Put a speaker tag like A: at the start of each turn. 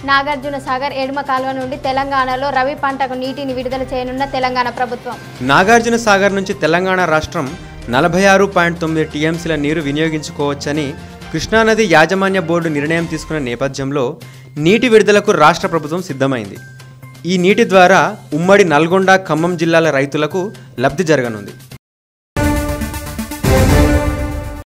A: నాగార్జున సాగర్ ఎడమ కాలువ నుండి తెలంగాణలో రబీ పంటకు నీటిని విడుదల చేయనున్న తెలంగాణ ప్రభుత్వం.
B: నాగార్జున సాగర్ నుంచి తెలంగాణ రాష్ట్రం 46.9 టీఎంసీల నీరు వినియోగించుకోవచ్చని కృష్ణానది యాజమాన్య బోర్డు నిర్ణయం తీసుకున్న నేపథ్యంలో నీటి విడుదలకు రాష్ట్ర ప్రభుత్వం సిద్ధమైంది. ఈ నీటి ద్వారా ఉమ్మడి నల్గొండ, ఖమ్మం జిల్లాల రైతులకు లబ్ధి జరగనుంది.